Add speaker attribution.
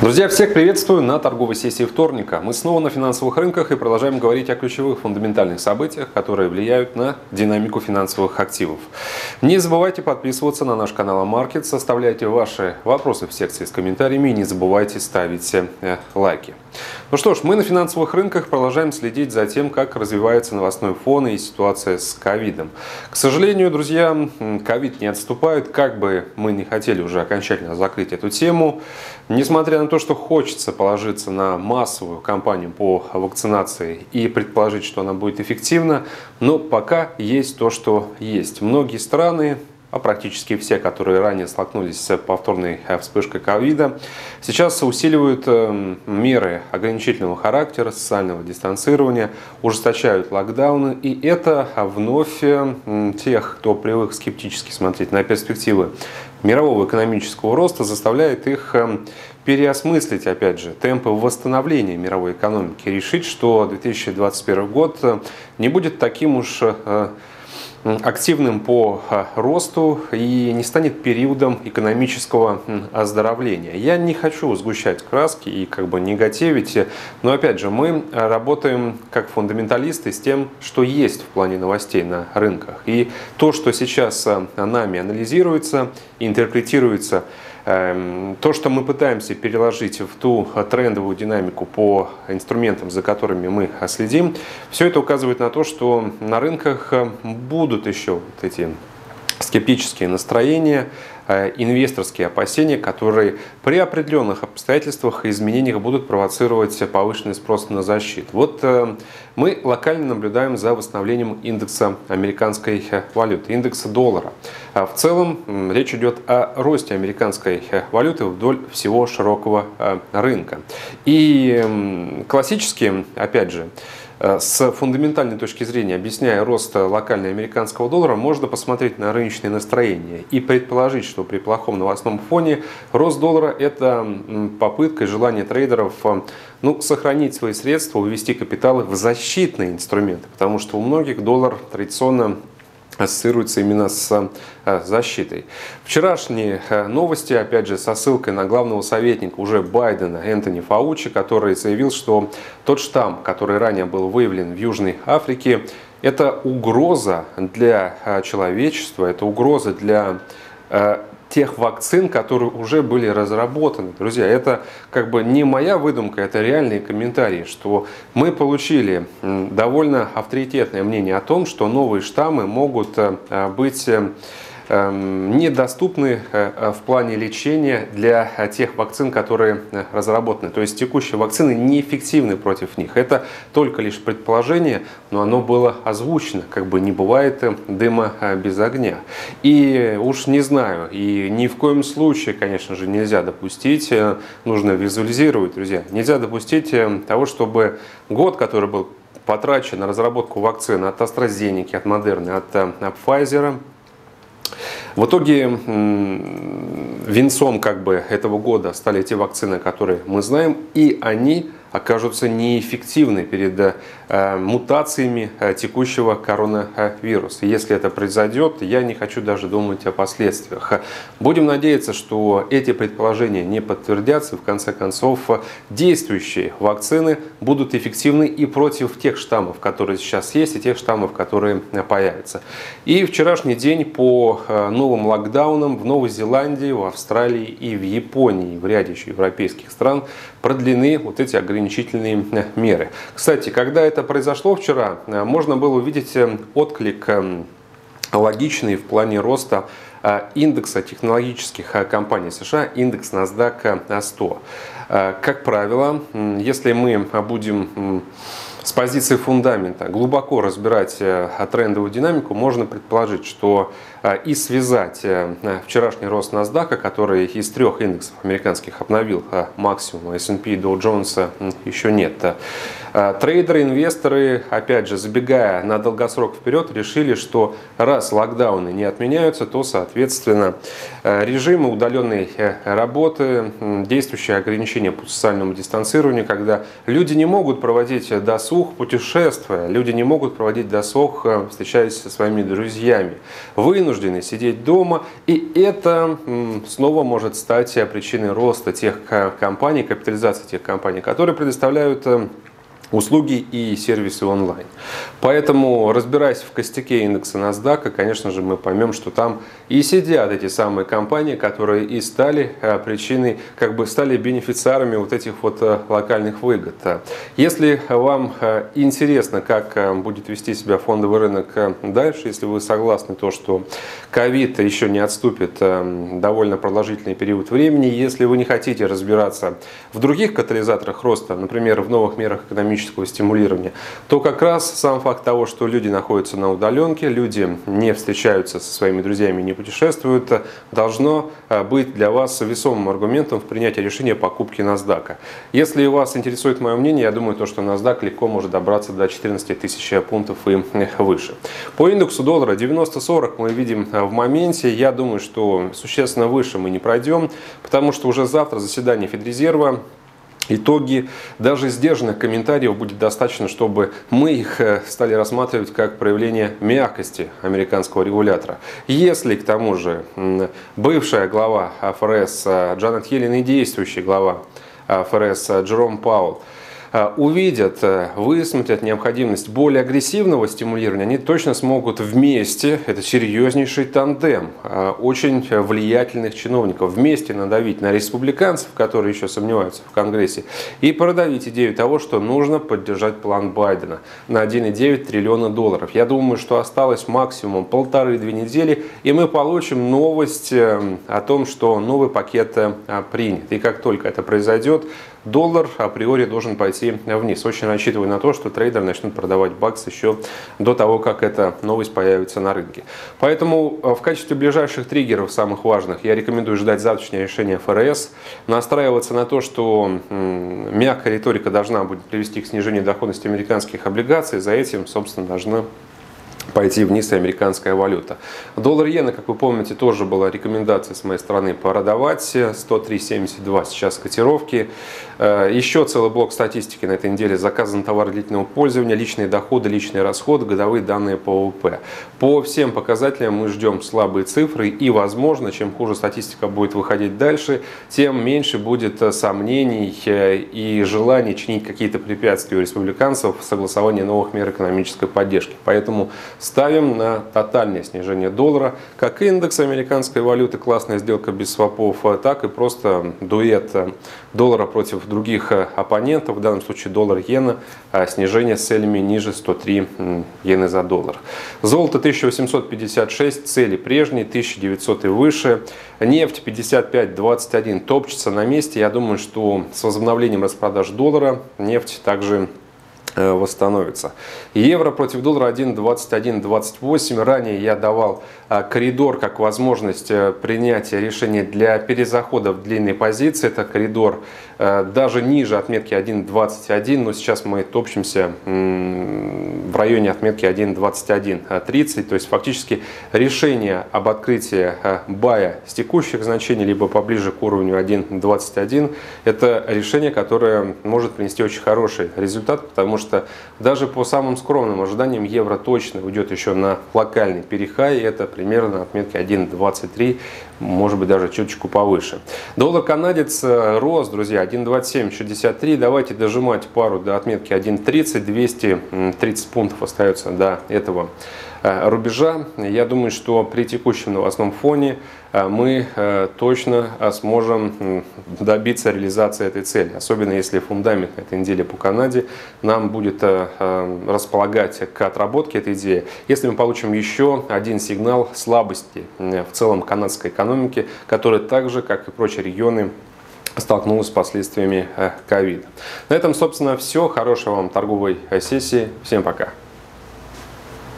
Speaker 1: Друзья, всех приветствую на торговой сессии вторника. Мы снова на финансовых рынках и продолжаем говорить о ключевых фундаментальных событиях, которые влияют на динамику финансовых активов. Не забывайте подписываться на наш канал Markets, оставляйте ваши вопросы в секции с комментариями и не забывайте ставить лайки. Ну что ж, мы на финансовых рынках продолжаем следить за тем, как развивается новостной фон и ситуация с ковидом. К сожалению, друзья, ковид не отступает, как бы мы не хотели уже окончательно закрыть эту тему. Несмотря на то, что хочется положиться на массовую кампанию по вакцинации и предположить, что она будет эффективна, но пока есть то, что есть. Многие страны, а практически все, которые ранее столкнулись с повторной вспышкой ковида, сейчас усиливают меры ограничительного характера, социального дистанцирования, ужесточают локдауны. И это вновь тех, кто привык скептически смотреть на перспективы мирового экономического роста, заставляет их переосмыслить, опять же, темпы восстановления мировой экономики, решить, что 2021 год не будет таким уж активным по росту и не станет периодом экономического оздоровления. Я не хочу сгущать краски и негативить, но опять же мы работаем как фундаменталисты с тем, что есть в плане новостей на рынках. И то, что сейчас нами анализируется, интерпретируется, то, что мы пытаемся переложить в ту трендовую динамику по инструментам, за которыми мы следим, все это указывает на то, что на рынках будут еще вот эти скептические настроения, инвесторские опасения, которые при определенных обстоятельствах и изменениях будут провоцировать повышенный спрос на защиту. Вот мы локально наблюдаем за восстановлением индекса американской валюты, индекса доллара. В целом речь идет о росте американской валюты вдоль всего широкого рынка. И классически, опять же, с фундаментальной точки зрения, объясняя рост локального американского доллара, можно посмотреть на рыночные настроения и предположить, что при плохом новостном фоне рост доллара – это попытка и желание трейдеров сохранить свои средства, увести капиталы в защитные инструменты, потому что у многих доллар традиционно ассоциируется именно с защитой. Вчерашние новости, опять же, со ссылкой на главного советника уже Байдена Энтони Фаучи, который заявил, что тот штамм, который ранее был выявлен в Южной Африке, это угроза для человечества, это угроза для тех вакцин, которые уже были разработаны. Друзья, это не моя выдумка, это реальные комментарии, что мы получили довольно авторитетное мнение о том, что новые штаммы могут быть недоступны в плане лечения для тех вакцин, которые разработаны. То есть текущие вакцины неэффективны против них. Это только лишь предположение, но оно было озвучено. Не бывает дыма без огня. И уж не знаю, и ни в коем случае, конечно же, нельзя допустить, нужно визуализировать, друзья, нельзя допустить того, чтобы год, который был потрачен на разработку вакцин от AstraZeneca, от Moderna, от Pfizer, в итоге венцом этого года стали те вакцины, которые мы знаем, и они окажутся неэффективны перед мутациями текущего коронавируса. Если это произойдет, я не хочу даже думать о последствиях. Будем надеяться, что эти предположения не подтвердятся. В конце концов, действующие вакцины будут эффективны и против тех штаммов, которые сейчас есть, и тех штаммов, которые появятся. И вчерашний день по новым локдаунам в Новой Зеландии, в Австралии и в Японии, в ряде еще европейских стран продлены вот эти ограничительные меры. Кстати, когда это произошло вчера, можно было увидеть отклик логичный в плане роста индекса технологических компаний США, индекс NASDAQ 100. Как правило, если мы будем с позиции фундамента глубоко разбирать трендовую динамику, можно предположить, что и связать вчерашний рост NASDAQ, который из трех индексов американских обновил максимум, S&P и Dow Jones еще нет. Трейдеры, инвесторы, опять же, забегая на долгосрок вперед, решили, что раз локдауны не отменяются, то, соответственно, режимы удаленной работы, действующие ограничения по социальному дистанцированию, когда люди не могут проводить досуг, путешествуя, люди не могут проводить досуг, встречаясь со своими друзьями, вынуждены вынуждены сидеть дома, и это снова может стать причиной роста тех компаний, капитализации тех компаний, которые предоставляют услуги и сервисы онлайн. Поэтому, разбираясь в костяке индекса NASDAQ, конечно же, мы поймем, что там и сидят эти самые компании, которые и стали причиной, стали бенефициарами вот этих вот локальных выгод. Если вам интересно, как будет вести себя фондовый рынок дальше, если вы согласны то, что ковид еще не отступит довольно продолжительный период времени, если вы не хотите разбираться в других катализаторах роста, например, в новых мерах экономического стимулирования, то как раз сам факт того, что люди находятся на удаленке, люди не встречаются со своими друзьями, не путешествуют, должно быть для вас весомым аргументом в принятии решения покупки NASDAQ. Если вас интересует мое мнение, я думаю, что NASDAQ легко может добраться до 14 тысяч пунктов и выше. По индексу доллара 90-40 мы видим в моменте. Я думаю, что существенно выше мы не пройдем, потому что уже завтра заседание Федрезерва. Итоги даже сдержанных комментариев будет достаточно, чтобы мы их стали рассматривать как проявление мягкости американского регулятора. Если к тому же бывшая глава ФРС Джанет Йеллен и действующий глава ФРС Джером Пауэлл увидят, высмотрят необходимость более агрессивного стимулирования, они точно смогут вместе, это серьезнейший тандем очень влиятельных чиновников, вместе надавить на республиканцев, которые еще сомневаются в Конгрессе, и продавить идею того, что нужно поддержать план Байдена на 1,9 триллиона долларов. Я думаю, что осталось максимум 1,5-2 недели, и мы получим новость о том, что новый пакет принят. И как только это произойдет, доллар априори должен пойти вниз. Очень рассчитываю на то, что трейдеры начнут продавать бакс еще до того, как эта новость появится на рынке. Поэтому в качестве ближайших триггеров, самых важных, я рекомендую ждать завтрашнее решение ФРС, настраиваться на то, что мягкая риторика должна будет привести к снижению доходности американских облигаций. За этим, собственно, должна пойти вниз и американская валюта. Доллар-иена, как вы помните, тоже была рекомендация с моей стороны продавать. 103.72 сейчас котировки. Еще целый блок статистики на этой неделе. Заказы на товары длительного пользования, личные доходы, личные расходы, годовые данные по ВВП. По всем показателям мы ждем слабые цифры. И, возможно, чем хуже статистика будет выходить дальше, тем меньше будет сомнений и желаний чинить какие-то препятствия у республиканцев в согласовании новых мер экономической поддержки. Поэтому ставим на тотальное снижение доллара, как индекс американской валюты, классная сделка без свопов, так и просто дуэт доллара против других оппонентов, в данном случае доллар-иена, снижение с целями ниже 103 иены за доллар. Золото 1856, цели прежние, 1900 и выше. Нефть 55.21 топчется на месте. Я думаю, что с возобновлением распродаж доллара нефть также восстановится. Евро против доллара 1.2128. Ранее я давал коридор как возможность принятия решения для перезахода в длинные позиции. Это коридор даже ниже отметки 1.21, но сейчас мы топчемся в районе отметки 1.2130. То есть фактически решение об открытии бая с текущих значений либо поближе к уровню 1.21 это решение, которое может принести очень хороший результат, потому что даже по самым скромным ожиданиям евро точно уйдет еще на локальный перехай, это примерно отметки 1.23, может быть даже чуточку повыше. Доллар-канадец рос, друзья, 1.2763, давайте дожимать пару до отметки 1.30, 230 пунктов остается до этого рубежа. Я думаю, что при текущем новостном фоне мы точно сможем добиться реализации этой цели. Особенно если фундамент на этой неделе по Канаде нам будет располагать к отработке этой идеи. Если мы получим еще один сигнал слабости в целом канадской экономики, которая так же, как и прочие регионы, столкнулась с последствиями ковида. На этом, собственно, все. Хорошей вам торговой сессии. Всем пока.